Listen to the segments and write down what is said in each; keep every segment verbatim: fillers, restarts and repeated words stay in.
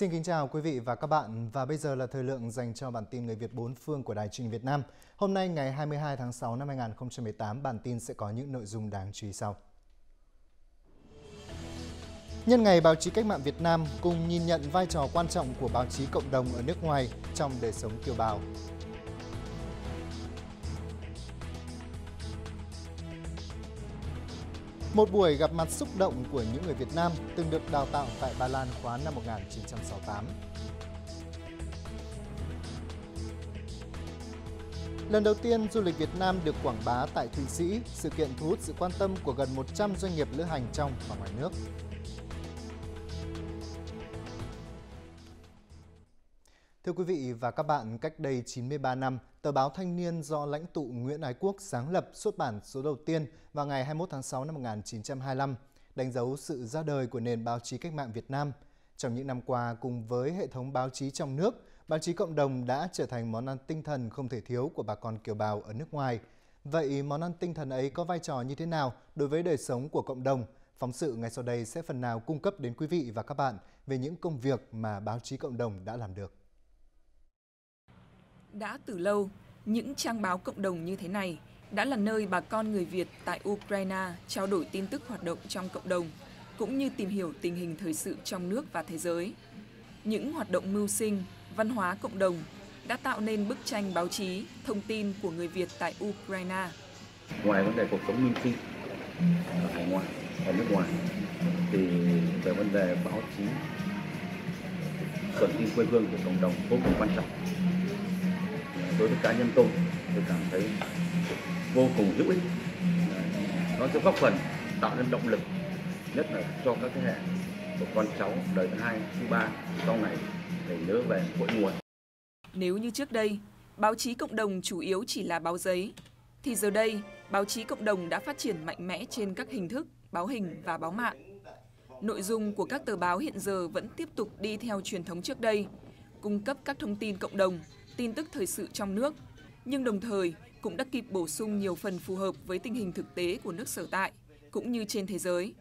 Xin kính chào quý vị và các bạn, và bây giờ là thời lượng dành cho bản tin Người Việt bốn phương của Đài Truyền hình Việt Nam. Hôm nay ngày hai mươi hai tháng sáu năm hai nghìn không trăm mười tám, bản tin sẽ có những nội dung đáng chú ý sau. Nhân ngày Báo chí Cách mạng Việt Nam, cùng nhìn nhận vai trò quan trọng của báo chí cộng đồng ở nước ngoài trong đời sống kiều bào. Một buổi gặp mặt xúc động của những người Việt Nam từng được đào tạo tại Ba Lan khóa năm một nghìn chín trăm sáu mươi tám. Lần đầu tiên, du lịch Việt Nam được quảng bá tại Thụy Sĩ, sự kiện thu hút sự quan tâm của gần một trăm doanh nghiệp lữ hành trong và ngoài nước. Thưa quý vị và các bạn, cách đây chín mươi ba năm, tờ báo Thanh niên do lãnh tụ Nguyễn Ái Quốc sáng lập xuất bản số đầu tiên vào ngày hai mươi mốt tháng sáu năm một nghìn chín trăm hai mươi lăm, đánh dấu sự ra đời của nền báo chí cách mạng Việt Nam. Trong những năm qua, cùng với hệ thống báo chí trong nước, báo chí cộng đồng đã trở thành món ăn tinh thần không thể thiếu của bà con kiều bào ở nước ngoài. Vậy món ăn tinh thần ấy có vai trò như thế nào đối với đời sống của cộng đồng? Phóng sự ngay sau đây sẽ phần nào cung cấp đến quý vị và các bạn về những công việc mà báo chí cộng đồng đã làm được. Đã từ lâu, những trang báo cộng đồng như thế này đã là nơi bà con người Việt tại Ukraine trao đổi tin tức hoạt động trong cộng đồng, cũng như tìm hiểu tình hình thời sự trong nước và thế giới. Những hoạt động mưu sinh, văn hóa cộng đồng đã tạo nên bức tranh báo chí, thông tin của người Việt tại Ukraine. Ngoài vấn đề cuộc sống mưu sinh ở hải ngoại, ở nước ngoài, thì về vấn đề báo chí, thông tin quê hương của cộng đồng vô cùng quan trọng. Đối với cá nhân tôi, tôi cảm thấy vô cùng hữu ích. Nó sẽ góp phần tạo nên động lực, nhất là cho các thế hệ của con cháu đời thứ hai, thứ ba sau này để nhớ về cội nguồn. Nếu như trước đây, báo chí cộng đồng chủ yếu chỉ là báo giấy, thì giờ đây, báo chí cộng đồng đã phát triển mạnh mẽ trên các hình thức báo hình và báo mạng. Nội dung của các tờ báo hiện giờ vẫn tiếp tục đi theo truyền thống trước đây, cung cấp các thông tin cộng đồng, tin tức thời sự trong nước, nhưng đồng thời cũng đã kịp bổ sung nhiều phần phù hợp với tình hình thực tế của nước sở tại, cũng như trên thế giới.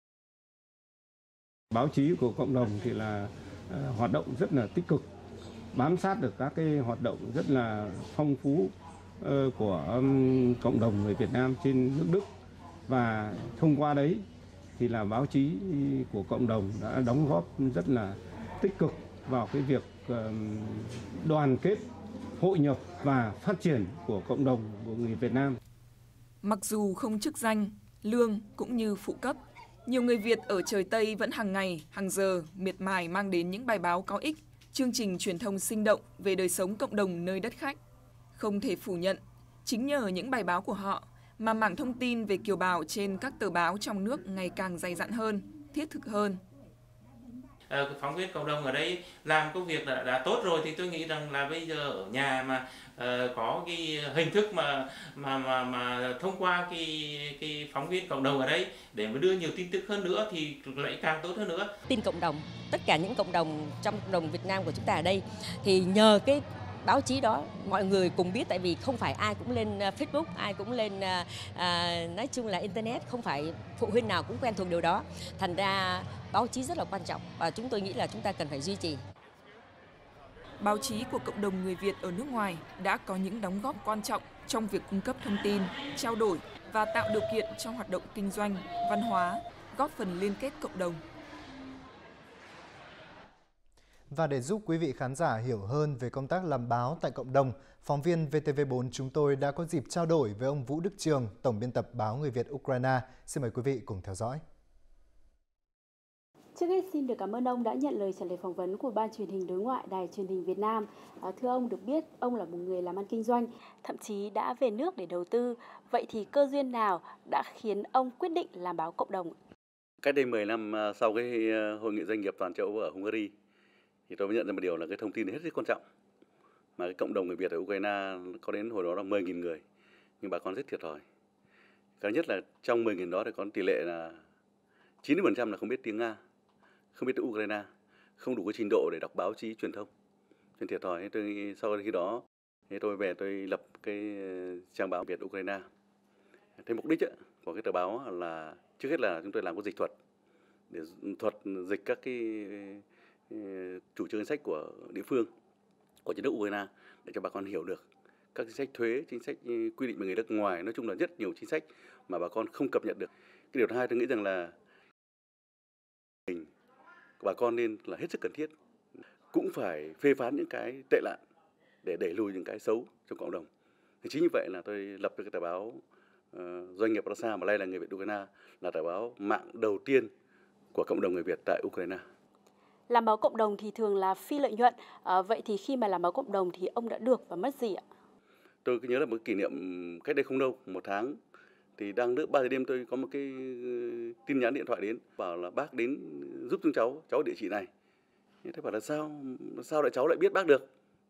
Báo chí của cộng đồng thì là uh, hoạt động rất là tích cực, bám sát được các cái hoạt động rất là phong phú uh, của um, cộng đồng người Việt Nam trên nước Đức, và thông qua đấy thì là báo chí của cộng đồng đã đóng góp rất là tích cực vào cái việc đoàn kết, hội nhập và phát triển của cộng đồng của người Việt Nam. Mặc dù không chức danh, lương cũng như phụ cấp, nhiều người Việt ở trời Tây vẫn hàng ngày, hàng giờ miệt mài mang đến những bài báo có ích, chương trình truyền thông sinh động về đời sống cộng đồng nơi đất khách. Không thể phủ nhận, chính nhờ những bài báo của họ mà mảng thông tin về kiều bào trên các tờ báo trong nước ngày càng dày dặn hơn, thiết thực hơn. Phóng viên cộng đồng ở đây làm công việc đã, đã tốt rồi, thì tôi nghĩ rằng là bây giờ ở nhà mà uh, có cái hình thức mà mà mà mà thông qua cái cái phóng viên cộng đồng ở đây để mà đưa nhiều tin tức hơn nữa thì lại càng tốt hơn nữa. Tin cộng đồng, tất cả những cộng đồng trong cộng đồng Việt Nam của chúng ta ở đây thì nhờ cái báo chí đó mọi người cùng biết, tại vì không phải ai cũng lên Facebook, ai cũng lên à, nói chung là Internet, không phải phụ huynh nào cũng quen thuộc điều đó. Thành ra báo chí rất là quan trọng và chúng tôi nghĩ là chúng ta cần phải duy trì. Báo chí của cộng đồng người Việt ở nước ngoài đã có những đóng góp quan trọng trong việc cung cấp thông tin, trao đổi và tạo điều kiện cho hoạt động kinh doanh, văn hóa, góp phần liên kết cộng đồng. Và để giúp quý vị khán giả hiểu hơn về công tác làm báo tại cộng đồng, phóng viên vê tê vê bốn chúng tôi đã có dịp trao đổi với ông Vũ Đức Trường, Tổng biên tập báo Người Việt Ukraine. Xin mời quý vị cùng theo dõi. Trước hết xin được cảm ơn ông đã nhận lời trả lời phỏng vấn của Ban Truyền hình Đối ngoại Đài Truyền hình Việt Nam. À, thưa ông, được biết ông là một người làm ăn kinh doanh, thậm chí đã về nước để đầu tư. Vậy thì cơ duyên nào đã khiến ông quyết định làm báo cộng đồng? Cách đây mười năm sau cái hội nghị doanh nghiệp toàn châu Âu ở Hungary, thì tôi mới nhận ra một điều là cái thông tin hết sức quan trọng. Mà cái cộng đồng người Việt ở Ukraine có đến hồi đó là mười nghìn người, nhưng bà con rất thiệt thòi. Cái nhất là trong mười nghìn đó thì có tỷ lệ là chín mươi phần trăm là không biết tiếng Nga, không biết tiếng Ukraine, không đủ cái trình độ để đọc báo chí truyền thông. Nên thiệt thòi. Tôi, sau khi đó thì tôi về tôi lập cái trang báo Việt Ukraine. Thế mục đích ấy, của cái tờ báo là trước hết là chúng tôi làm cái dịch thuật, để thuật dịch các cái chủ trương chính sách của địa phương, của nhà nước Ukraine để cho bà con hiểu được các chính sách thuế, chính sách quy định về người nước ngoài, nói chung là rất nhiều chính sách mà bà con không cập nhật được. Cái điều thứ hai tôi nghĩ rằng là bà con nên là hết sức cần thiết, cũng phải phê phán những cái tệ nạn để đẩy lùi những cái xấu trong cộng đồng. Thì chính như vậy là tôi lập được cái tờ báo uh, Doanh nghiệp Odessa mà nay là người Việt Ukraine, là tờ báo mạng đầu tiên của cộng đồng người Việt tại Ukraine. Làm báo cộng đồng thì thường là phi lợi nhuận, à, vậy thì khi mà làm báo cộng đồng thì ông đã được và mất gì ạ? Tôi nhớ là một kỷ niệm cách đây không lâu, một tháng, thì đang lúc ba giờ đêm tôi có một cái tin nhắn điện thoại đến bảo là bác đến giúp chúng cháu, cháu địa chỉ này. Thế bảo là sao, sao lại cháu lại biết bác được?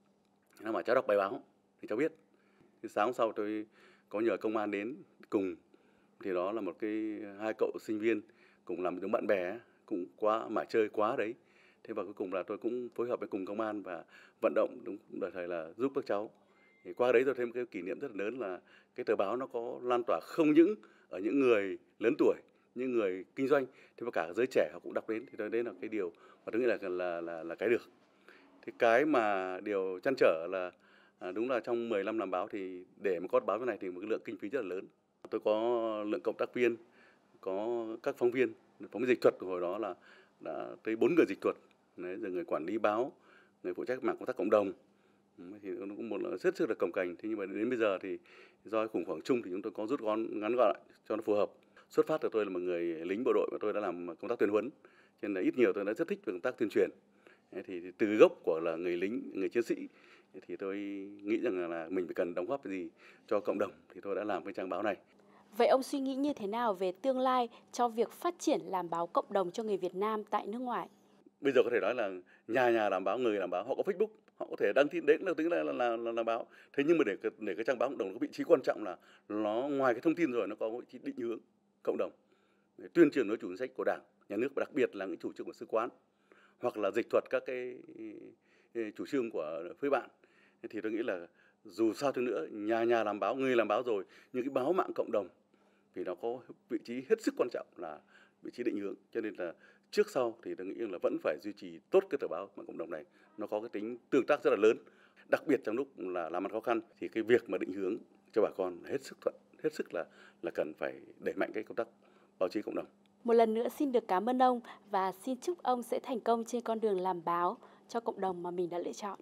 Nó bảo cháu đọc bài báo thì cháu biết. Thì sáng sau tôi có nhờ công an đến cùng, thì đó là một cái hai cậu sinh viên cùng làm giống bạn bè, cũng quá mải chơi quá đấy. Thế và cuối cùng là tôi cũng phối hợp với cùng công an và vận động đúng đời thời là giúp các cháu. Thì qua đấy tôi thêm một cái kỷ niệm rất là lớn là cái tờ báo nó có lan tỏa không những ở những người lớn tuổi, những người kinh doanh, thì mà cả giới trẻ họ cũng đọc đến. Thì đấy là cái điều mà tôi nghĩ là là là, là cái được. Thì cái mà điều trăn trở là à, đúng là trong mười năm làm báo thì để mà có báo như này thì một cái lượng kinh phí rất là lớn. Tôi có lượng cộng tác viên, có các phóng viên, phóng viên dịch thuật hồi đó là đã tới bốn người dịch thuật, đấy, rồi người quản lý báo, người phụ trách mảng công tác cộng đồng, thì nó cũng một là rất rất là cồng kềnh. Thế nhưng mà đến bây giờ thì do khủng hoảng chung thì chúng tôi có rút ngắn ngắn gọn lại cho nó phù hợp. Xuất phát từ tôi là một người lính bộ đội và tôi đã làm công tác tuyên huấn, cho nên là ít nhiều tôi đã rất thích về công tác tuyên truyền. Thì, thì từ gốc của là người lính, người chiến sĩ, thì tôi nghĩ rằng là, là mình phải cần đóng góp gì cho cộng đồng, thì tôi đã làm cái trang báo này. Vậy ông suy nghĩ như thế nào về tương lai cho việc phát triển làm báo cộng đồng cho người Việt Nam tại nước ngoài? Bây giờ có thể nói là nhà nhà làm báo, người làm báo, họ có Facebook, họ có thể đăng tin, đấy là tính là là, là, là, là báo. Thế nhưng mà để để cái trang báo cộng đồng có vị trí quan trọng là nó ngoài cái thông tin rồi nó có vị trí định hướng cộng đồng, để tuyên truyền nói chủ chính sách của Đảng, Nhà nước và đặc biệt là những chủ trương của Sứ quán hoặc là dịch thuật các cái chủ trương của phía bạn. Thì tôi nghĩ là dù sao đi nữa, nhà nhà làm báo, người làm báo rồi, nhưng cái báo mạng cộng đồng thì nó có vị trí hết sức quan trọng là vị trí định hướng. Cho nên là trước sau thì tôi nghĩ là vẫn phải duy trì tốt cái tờ báo mạng cộng đồng này. Nó có cái tính tương tác rất là lớn. Đặc biệt trong lúc là làm ăn khó khăn thì cái việc mà định hướng cho bà con hết sức thuận, hết sức là là cần phải đẩy mạnh cái công tác báo chí cộng đồng. Một lần nữa xin được cảm ơn ông và xin chúc ông sẽ thành công trên con đường làm báo cho cộng đồng mà mình đã lựa chọn.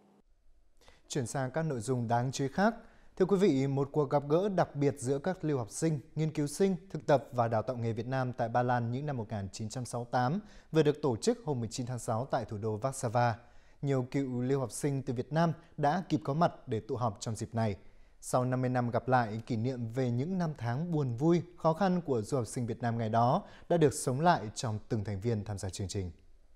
Chuyển sang các nội dung đáng chú ý khác. Thưa quý vị, một cuộc gặp gỡ đặc biệt giữa các lưu học sinh, nghiên cứu sinh, thực tập và đào tạo nghề Việt Nam tại Ba Lan những năm một nghìn chín trăm sáu mươi tám vừa được tổ chức hôm mười chín tháng sáu tại thủ đô Warsaw. Nhiều cựu lưu học sinh từ Việt Nam đã kịp có mặt để tụ họp trong dịp này. Sau năm mươi năm gặp lại, kỷ niệm về những năm tháng buồn vui, khó khăn của du học sinh Việt Nam ngày đó đã được sống lại trong từng thành viên tham gia chương trình.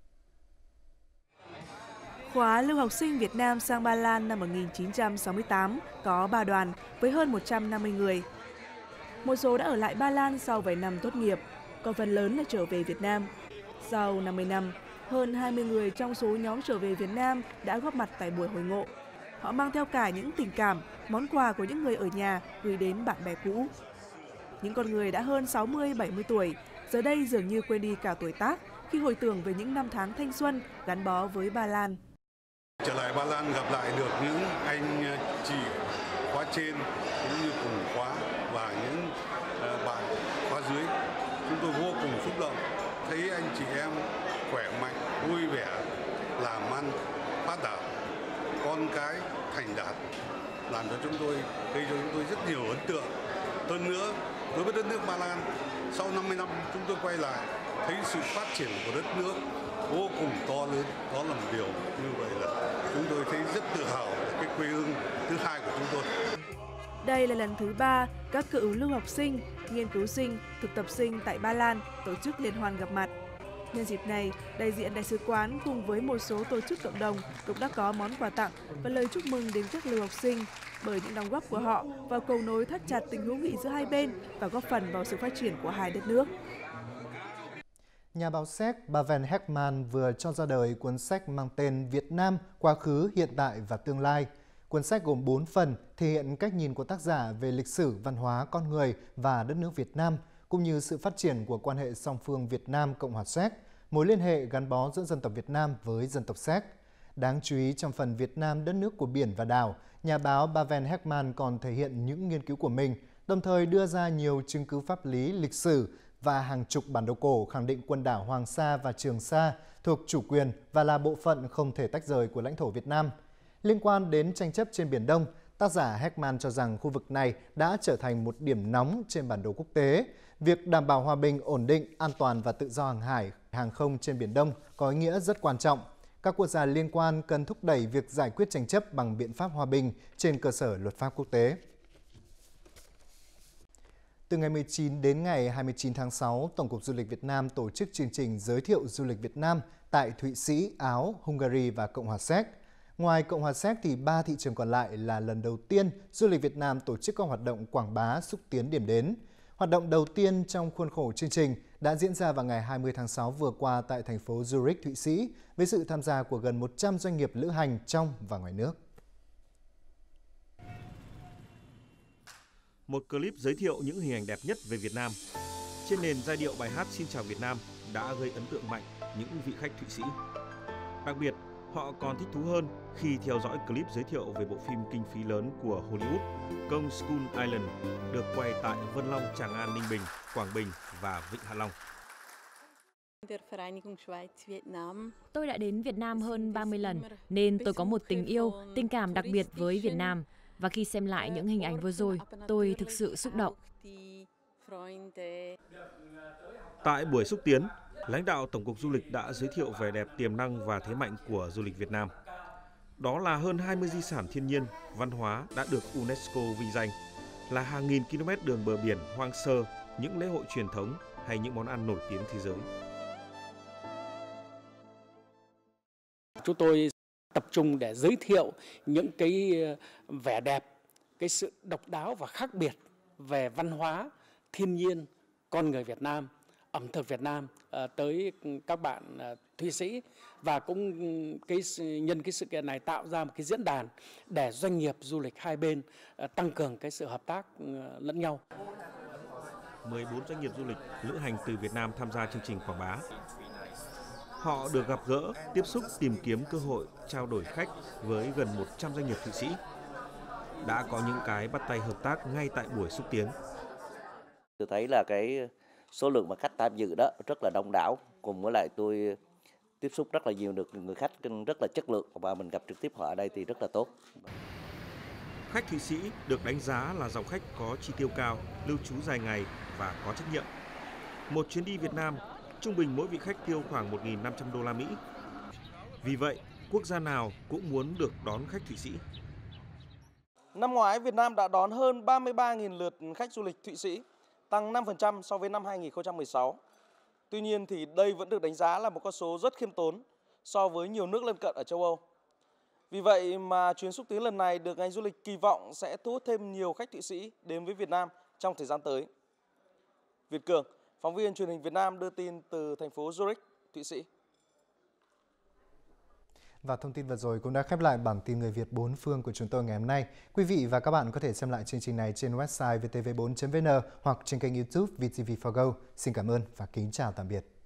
Khóa lưu học sinh Việt Nam sang Ba Lan năm một nghìn chín trăm sáu mươi tám có ba đoàn với hơn một trăm năm mươi người. Một số đã ở lại Ba Lan sau vài năm tốt nghiệp, còn phần lớn là trở về Việt Nam. Sau năm mươi năm, hơn hai mươi người trong số nhóm trở về Việt Nam đã góp mặt tại buổi hội ngộ. Họ mang theo cả những tình cảm, món quà của những người ở nhà gửi đến bạn bè cũ. Những con người đã hơn sáu mươi bảy mươi tuổi, giờ đây dường như quên đi cả tuổi tác khi hồi tưởng về những năm tháng thanh xuân gắn bó với Ba Lan. Trở lại Ba Lan gặp lại được những anh chị khóa trên cũng như cùng khóa và những bạn khóa dưới, chúng tôi vô cùng xúc động thấy anh chị em khỏe mạnh, vui vẻ, làm ăn phát đạt, con cái thành đạt, làm cho chúng tôi gây cho chúng tôi rất nhiều ấn tượng. Hơn nữa, đối với đất nước Ba Lan, sau năm mươi năm chúng tôi quay lại thấy sự phát triển của đất nước vô cùng to lớn. Đó là một điều như vậy là chúng tôi thấy rất tự hào về cái quê hương thứ hai của chúng tôi. Đây là lần thứ ba các cựu lưu học sinh, nghiên cứu sinh, thực tập sinh tại Ba Lan tổ chức liên hoan gặp mặt. Nhân dịp này, đại diện đại sứ quán cùng với một số tổ chức cộng đồng cũng đã có món quà tặng và lời chúc mừng đến các lưu học sinh bởi những đóng góp của họ vào cầu nối thắt chặt tình hữu nghị giữa hai bên và góp phần vào sự phát triển của hai đất nước. Nhà báo Séc Pavel Heckman vừa cho ra đời cuốn sách mang tên Việt Nam, Quá khứ, Hiện tại và Tương lai. Cuốn sách gồm bốn phần thể hiện cách nhìn của tác giả về lịch sử, văn hóa, con người và đất nước Việt Nam, cũng như sự phát triển của quan hệ song phương Việt Nam-Cộng hòa Séc, mối liên hệ gắn bó giữa dân tộc Việt Nam với dân tộc Séc. Đáng chú ý, trong phần Việt Nam đất nước của biển và đảo, nhà báo Pavel Heckman còn thể hiện những nghiên cứu của mình, đồng thời đưa ra nhiều chứng cứ pháp lý, lịch sử và hàng chục bản đồ cổ khẳng định quần đảo Hoàng Sa và Trường Sa thuộc chủ quyền và là bộ phận không thể tách rời của lãnh thổ Việt Nam. Liên quan đến tranh chấp trên Biển Đông, tác giả Heckman cho rằng khu vực này đã trở thành một điểm nóng trên bản đồ quốc tế. Việc đảm bảo hòa bình, ổn định, an toàn và tự do hàng hải, hàng không trên Biển Đông có ý nghĩa rất quan trọng. Các quốc gia liên quan cần thúc đẩy việc giải quyết tranh chấp bằng biện pháp hòa bình trên cơ sở luật pháp quốc tế. Từ ngày mười chín đến ngày hai mươi chín tháng sáu, Tổng cục Du lịch Việt Nam tổ chức chương trình giới thiệu du lịch Việt Nam tại Thụy Sĩ, Áo, Hungary và Cộng hòa Séc. Ngoài Cộng hòa Séc thì ba thị trường còn lại là lần đầu tiên du lịch Việt Nam tổ chức các hoạt động quảng bá xúc tiến điểm đến. Hoạt động đầu tiên trong khuôn khổ chương trình đã diễn ra vào ngày hai mươi tháng sáu vừa qua tại thành phố Zurich, Thụy Sĩ, với sự tham gia của gần một trăm doanh nghiệp lữ hành trong và ngoài nước. Một clip giới thiệu những hình ảnh đẹp nhất về Việt Nam. Trên nền giai điệu bài hát Xin chào Việt Nam đã gây ấn tượng mạnh những vị khách Thụy Sĩ. Đặc biệt, họ còn thích thú hơn khi theo dõi clip giới thiệu về bộ phim kinh phí lớn của Hollywood, Công Skull Island, được quay tại Vân Long, Tràng An, Ninh Bình, Quảng Bình và Vịnh Hạ Long. Tôi đã đến Việt Nam hơn ba mươi lần, nên tôi có một tình yêu, tình cảm đặc biệt với Việt Nam. Và khi xem lại những hình ảnh vừa rồi, tôi thực sự xúc động. Tại buổi xúc tiến, lãnh đạo Tổng cục Du lịch đã giới thiệu vẻ đẹp, tiềm năng và thế mạnh của du lịch Việt Nam. Đó là hơn hai mươi di sản thiên nhiên, văn hóa đã được UNESCO vinh danh, là hàng nghìn km đường bờ biển hoang sơ, những lễ hội truyền thống hay những món ăn nổi tiếng thế giới. Chúng tôi tập trung để giới thiệu những cái vẻ đẹp, cái sự độc đáo và khác biệt về văn hóa, thiên nhiên, con người Việt Nam, ẩm thực Việt Nam tới các bạn Thụy Sĩ, và cũng cái nhân cái sự kiện này tạo ra một cái diễn đàn để doanh nghiệp du lịch hai bên tăng cường cái sự hợp tác lẫn nhau. mười bốn doanh nghiệp du lịch lữ hành từ Việt Nam tham gia chương trình quảng bá. Họ được gặp gỡ, tiếp xúc, tìm kiếm cơ hội trao đổi khách với gần một trăm doanh nghiệp Thụy Sĩ. Đã có những cái bắt tay hợp tác ngay tại buổi xúc tiến. Tôi thấy là cái số lượng mà khách tham dự đó rất là đông đảo, cùng với lại tôi tiếp xúc rất là nhiều được người khách rất là chất lượng, và mình gặp trực tiếp họ ở đây thì rất là tốt. Khách Thụy Sĩ được đánh giá là dòng khách có chi tiêu cao, lưu trú dài ngày và có trách nhiệm. Một chuyến đi Việt Nam trung bình mỗi vị khách tiêu khoảng một nghìn năm trăm đô la Mỹ. Vì vậy, quốc gia nào cũng muốn được đón khách Thụy Sĩ. Năm ngoái, Việt Nam đã đón hơn ba mươi ba nghìn lượt khách du lịch Thụy Sĩ, tăng năm phần trăm so với năm hai nghìn không trăm mười sáu. Tuy nhiên thì đây vẫn được đánh giá là một con số rất khiêm tốn so với nhiều nước lân cận ở châu Âu. Vì vậy mà chuyến xúc tiến lần này được ngành du lịch kỳ vọng sẽ thu hút thêm nhiều khách Thụy Sĩ đến với Việt Nam trong thời gian tới. Việt Cường, phóng viên truyền hình Việt Nam đưa tin từ thành phố Zurich, Thụy Sĩ. Và thông tin vừa rồi cũng đã khép lại bản tin Người Việt bốn phương của chúng tôi ngày hôm nay. Quý vị và các bạn có thể xem lại chương trình này trên website vê tê vê bốn chấm vê en hoặc trên kênh YouTube vê tê vê four Go. Xin cảm ơn và kính chào tạm biệt.